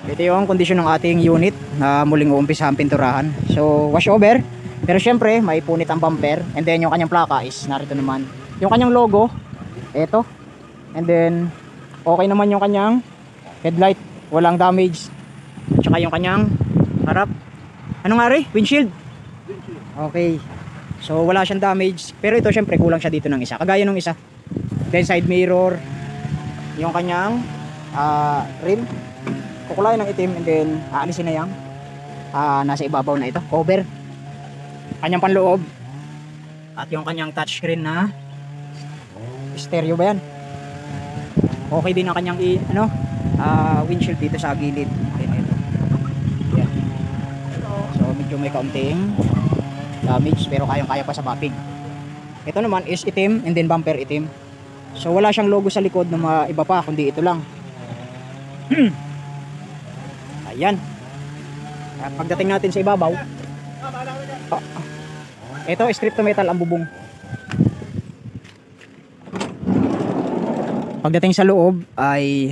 Ito yung kondisyon ng ating unit na muling uumpisahan pinturahan. So wash over, pero syempre may punit ang bumper, and then yung kanyang plaka is narito naman. Yung kanyang logo, ito. And then okay naman yung kanyang headlight, walang damage. At saka yung kanyang harap, ano nga rin? Windshield. Okay, so wala siyang damage, pero ito syempre kulang siya dito ng isa, kagaya nung isa. Then side mirror, yung kanyang rim, kukulayan ng itim, and then aalisin na yung nasa ibabaw na ito, cover, kanyang panloob, at yung kanyang touchscreen na stereo ba yan. Okay din ang kanyang windshield dito sa gilid. Yan. So medyo may kaunting damage, pero kayang-kaya pa sa mapping. Ito naman is itim, and then bumper itim. So wala siyang logo sa likod na iba pa, kundi ito lang. Ayan. At pagdating natin sa ibabaw, ito strip to metal ang bubong. Pagdating sa loob ay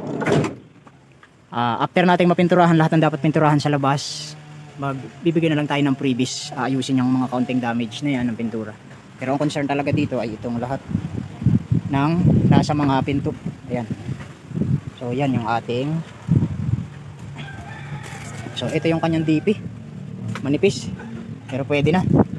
after nating mapinturahan lahat ng dapat pinturahan sa labas, magbibigyan na lang tayo ng previs, ayusin yung mga kaunting damage na yan ng pintura. Pero ang concern talaga dito ay itong lahat ng nasa mga pinto. Ayan. So yan yung ating, so ito yung kanyang DP, manipis pero pwede na.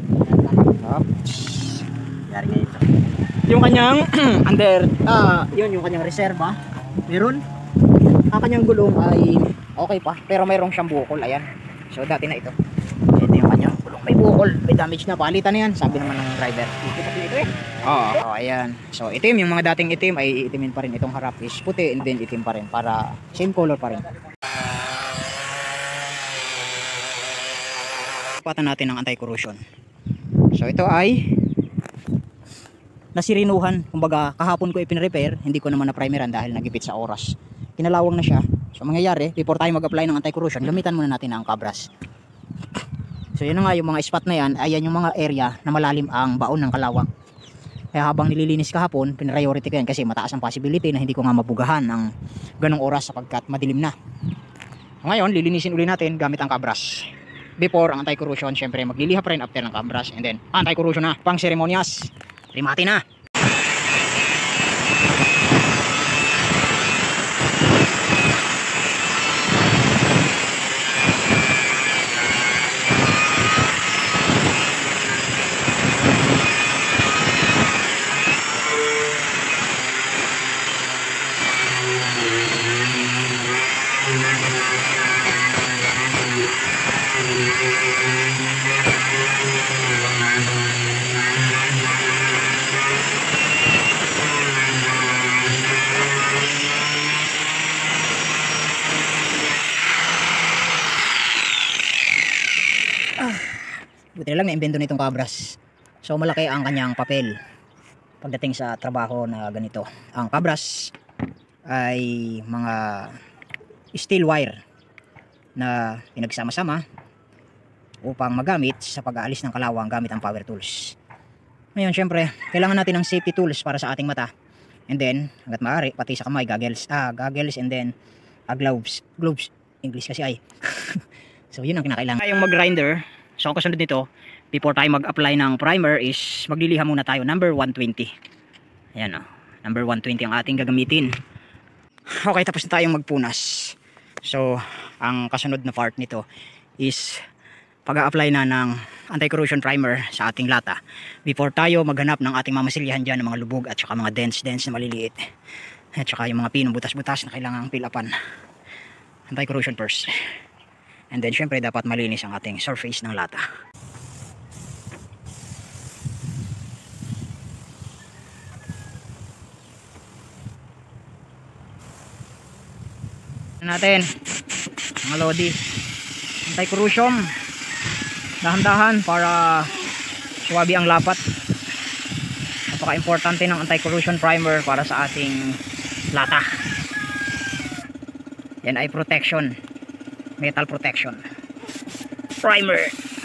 Yari nga ito yung kanyang under, yun yung kanyang reserva, meron. Ang kanyang gulong ay okay pa, pero mayroong siyang bukol. Ayan, so dati na ito. Ito yung kanyang gulong, may bukol, may damage na, palitan na yan, sabi naman ng driver. Ito eh. Oo, ayan. So itim, yung mga dating itim ay itimin pa rin. Itong harap is puti, and then itim pa rin, para same color pa rin. Patan natin ng anti-corrosion. So ito ay nasirinuhan, kumbaga kahapon ko ipin-repair, hindi ko naman na-primeran dahil nagipit sa oras. Kinalawang na siya. So mangyayari, before tayo mag-apply ng anti-corrosion, gamitan muna natin ang kabras. So yun na nga, yung mga spot na yan, ayan yung mga area na malalim ang baon ng kalawang. Kaya habang nililinis kahapon, priority ko yan kasi mataas ang possibility na hindi ko nga mabugahan ng ganong oras sapagkat madilim na. So ngayon, lilinisin uli natin gamit ang kabras. Before ang anti-corrosion, syempre magliliha pa rin after ng kabras, and then anti-corrosion na, pang seremonyas. Rimati na. Buti na lang na-invento na itong kabras. So malaki ang kanyang papel pagdating sa trabaho na ganito. Ang kabras ay mga steel wire na pinagsama-sama upang magamit sa pag-aalis ng kalawang gamit ang power tools. Ngayon syempre kailangan natin ng safety tools para sa ating mata, and then hanggat maaari pati sa kamay, goggles, and then gloves English kasi ay. So yun ang kinakailangan. Yung mag-grinder. So ang kasunod nito, before tayo mag-apply ng primer is magliliha muna tayo number 120. Ayan o, number 120 ang ating gagamitin. Okay, tapos na tayong magpunas. So ang kasunod na part nito is pag-a-apply na ng anti-corrosion primer sa ating lata before tayo maghanap ng ating mamasilyahan dyan ng mga lubog at saka mga dents na maliliit, at saka yung mga pinong butas-butas na kailangang pilapan. Anti-corrosion first, and then syempre dapat malinis ang ating surface ng lata. Natin mga lodi, anti-corrosion, dahan-dahan para suwabi ang lapat. Napaka-importante ng anti-corrosion primer para sa ating lata. Yan ay protection, metal protection primer.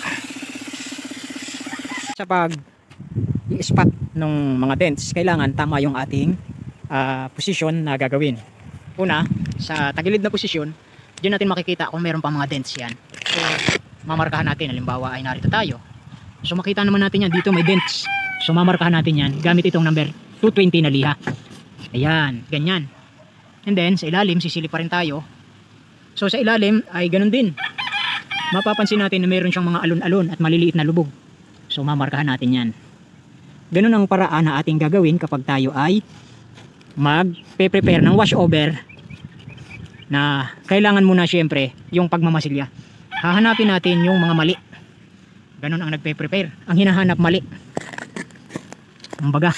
Sa pag i-spot ng mga dents, kailangan tama yung ating position na gagawin. Una, sa tagilid na posisyon, Diyan natin makikita kung meron pa mga dents yan. So mamarkahan natin, halimbawa ay narito tayo. So makita naman natin yan, dito may dents. So mamarkahan natin yan gamit itong number 220 na liha. Ayan, ganyan. And then sa ilalim sisilip pa rin tayo. So sa ilalim ay ganun din. Mapapansin natin na meron siyang mga alon-alon at maliliit na lubog. So mamarkahan natin yan. Ganun ang paraan na ating gagawin kapag tayo ay mag-prepare ng washover, na kailangan muna syempre yung pagmamasilya. Hahanapin natin yung mga mali. Ganun ang nagpe-prepare. Ang hinahanap mali. Kumbaga,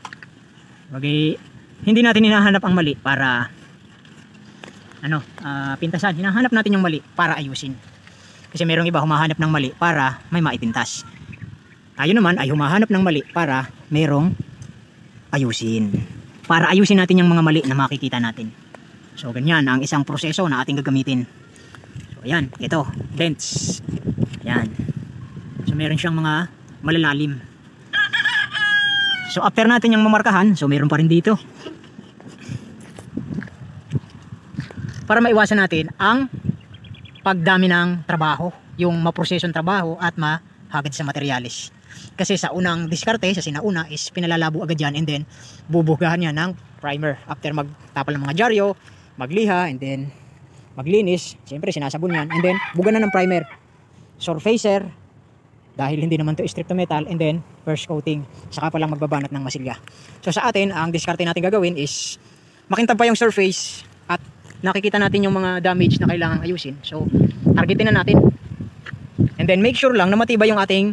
hindi natin hinahanap ang mali para pintasan. Hinahanap natin yung mali para ayusin. Kasi merong iba humahanap ng mali para may maipintas. Tayo naman ay humahanap ng mali para merong ayusin. Para ayusin natin yung mga mali na makikita natin. So ganyan ang isang proseso na ating gagamitin. So ayan, ito, dents. Ayan. So meron siyang mga malalalim. So after natin yung mamarkahan, so meron pa rin dito. Para maiwasan natin ang pagdami ng trabaho, yung maprosesong trabaho at mahagad sa materyales. Kasi sa unang diskarte, sa sinauna is pinalalabo agad yan and then bubugahan niya ng primer. After magtapal ng mga dyaryo, magliha and then maglinis, siyempre sinasabon yan and then bugan na ng primer, surfacer dahil hindi naman to strip to metal, and then first coating, saka pa lang magbabanat ng masilya. So sa atin, ang diskarte natin gagawin is makintab pa yung surface at nakikita natin yung mga damage na kailangan ayusin. So targetin na natin and then make sure lang na matibay yung ating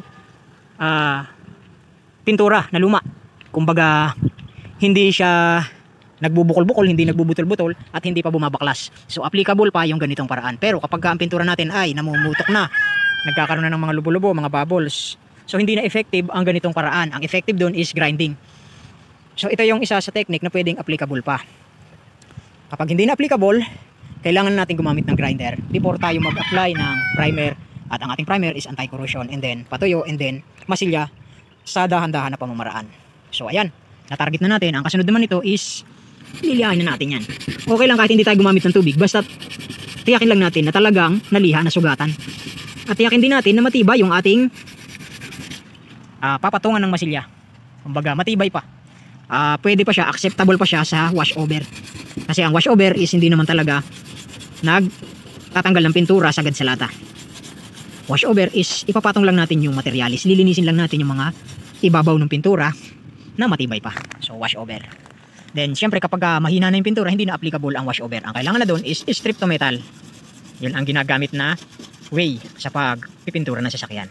pintura na luma. Kumbaga hindi siya nagbubukol-bukol, hindi nagbubutol-butol at hindi pa bumabaklas. So applicable pa yung ganitong paraan. Pero kapag ang pintura natin ay namumutok na, nagkakaroon na ng mga lubo-lubo, mga bubbles, so hindi na effective ang ganitong paraan. Ang effective doon is grinding. So ito yung isa sa technique na pwedeng applicable pa. Kapag hindi na applicable, kailangan natin gumamit ng grinder before tayo mag-apply ng primer. At ang ating primer is anti-corrosion and then patuyo and then masilya sa dahan-dahan na pamamaraan. So ayan, na-target na natin. Ang kasunod naman nito is lilihain na natin yan. Okay lang kahit hindi tayo gumamit ng tubig, basta tiyakin lang natin na talagang naliha, na sugatan. At tiyakin din natin na matibay yung ating papatungan ng masilya. Kumbaga matibay pa. Pwede pa siya, acceptable pa siya sa washover. Kasi ang washover is hindi naman talaga nagtatanggal ng pintura sagad sa lata. Washover is ipapatong lang natin yung materialis, lilinisin lang natin yung mga ibabaw ng pintura na matibay pa. So washover. Then syempre kapag mahina na yung pintura, hindi na applicable ang washover. Ang kailangan na doon is strip to metal. Yun ang ginagamit na way sa pagpipintura ng sasakyan.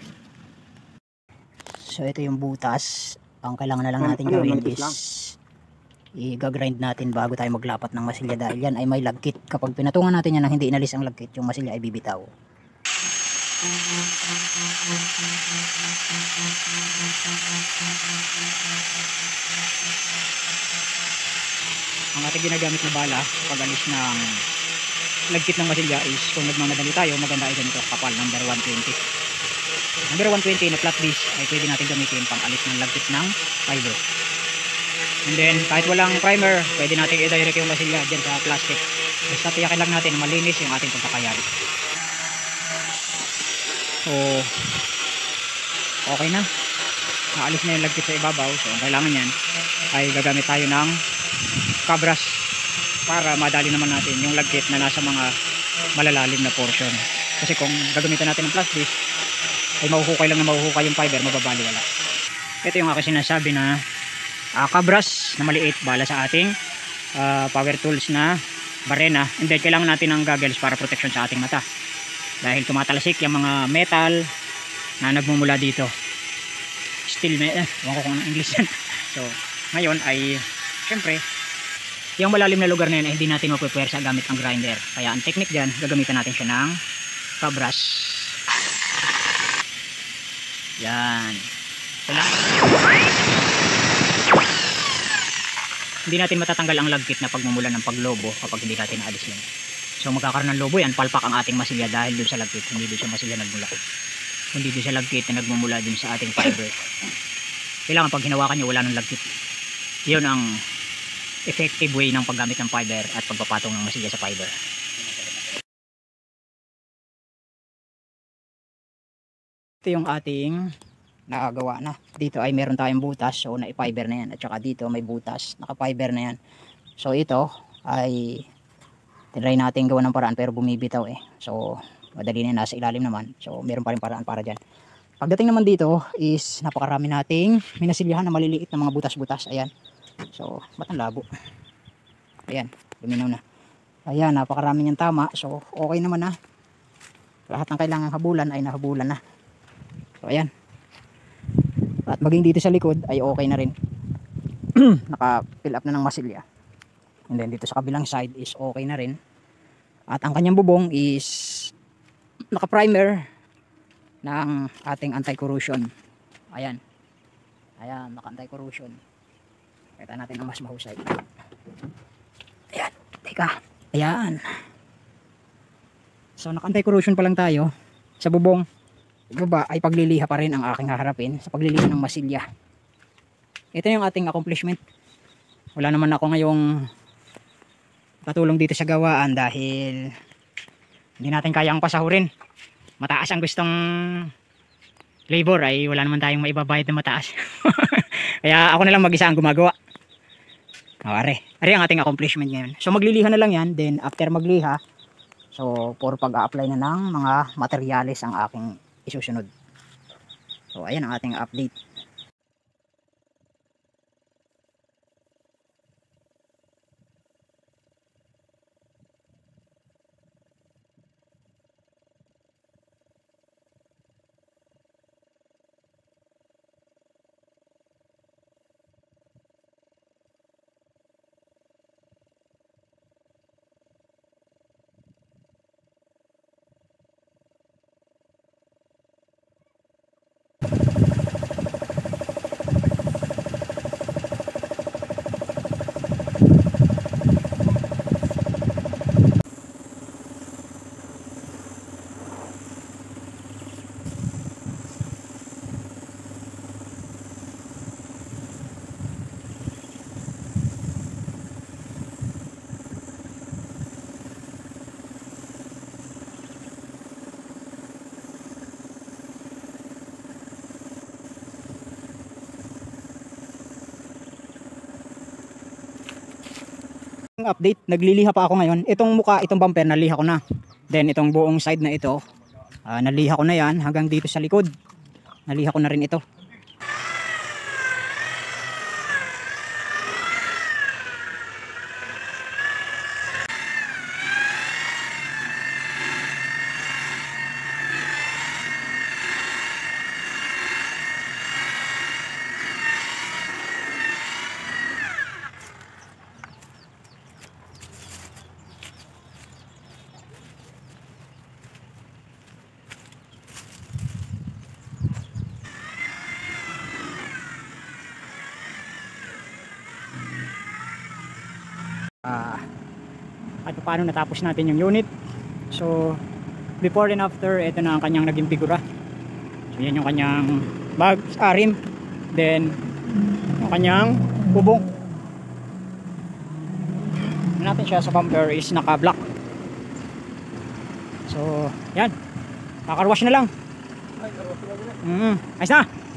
So ito yung butas. Ang kailangan na lang natin gawin is i-grind natin bago tayo maglapat ng masilya dahil yan ay may lagkit. Kapag pinatungan natin yan nang hindi inalis ang lagkit, yung masilya ay bibitaw. Ang ating ginagamit na bala pag-alis ng lagkit ng masilya is kung nagmamadali tayo, maganda ay ganito kapal, number 120. Number 120 na flat disc ay pwede natin gamitin pang alis ng lagkit ng fiber. And then kahit walang primer, pwede natin i-direct yung masilya dyan sa plastic. Basta tiyakin lang natin na malinis yung ating pagkakayari. So okay na, naalis na yung lagkit sa ibabaw. So ang kailangan yan ay gagamit tayo ng kabras para madali naman natin yung lagkit na nasa mga malalalim na portion. Kasi kung gagamitan natin ng plastic ay mahuhukay lang na mahuhukay yung fiber, mababaliwala. Ito yung aking sinasabi na kabras na maliit bala sa ating power tools na barena. And then kailangan natin ng goggles para protection sa ating mata dahil tumatalasik yung mga metal na nagmumula dito. Steel metal, ewan ko kung anong English yan. So ngayon ay syempre yung malalim na lugar na yun ay hindi natin mapupwersa gamit ang grinder. Kaya ang technique dyan, gagamitan natin siya ng kabras. Yan. Hindi natin matatanggal ang lagkit na pagmumula ng paglobo kapag hindi natin naalis yan. So magkakaroon ng lobo yan, palpak ang ating masilya dahil dun sa lagkit, hindi dun sa masilya nagmula. Hindi dun sa lagkit na nagmumula dun sa ating fiber. Kailangan pag hinawakan nyo, wala ng lagkit. Yun ang effective way ng paggamit ng fiber at pagpapatong ng masilya sa fiber. Ito yung ating nakagawa na. Dito ay meron tayong butas, so nai-fiber na yan. At saka dito may butas, naka-fiber na yan. So ito ay tinry natin gawa ng paraan pero bumibitaw eh. So madali na, nasa ilalim naman. So meron pa rin paraan para dyan. Pagdating naman dito is napakarami nating minasilyahan na maliliit na mga butas-butas. Ayan. So ba't ang labo? Ayan, luminaw na. Ayan, napakarami niyang tama. So okay naman na. Lahat ng kailangang habulan ay nahabulan na. So ayan. At maging dito sa likod ay okay na rin. Naka-fill up na ng masilya. And then dito sa kabilang side is okay na rin. At ang kanyang bubong is naka-primer ng ating anti-corrosion. Ayan. Ayan, naka-anti-corrosion. Kita natin ang mas mahusay. Ayan, teka. Ayan. So naka-anti-corrosion pa lang tayo sa bubong. Baba ay pagliliha pa rin ang aking haharapin sa pagliliha ng masilya. Ito yung ating accomplishment. Wala naman ako ngayong patulong dito sa gawaan dahil hindi natin kayang pasahurin. Mataas ang gustong labor ay wala naman tayong maibabayad na mataas. Kaya ako na lang mag-isa ang gumagawa. Are ang ating accomplishment ngayon. So magliliha na lang yan. Then after magliha, so for pag-a-apply na ng mga materyales ang aking isusunod. So ayan ang ating update. Update, nagliliha pa ako ngayon. Itong muka, itong bumper naliha ko na. Then itong buong side na ito, naliha ko na yan hanggang dito sa likod. Naliha ko na rin ito. At paano natapos natin yung unit. So before and after, ito na ang kanyang naging figura. So yan yung kanyang bag, rim, then yung kanyang bubong. Natin siya sa bumper is naka black. So yan, kakarwash na lang. Ayos na.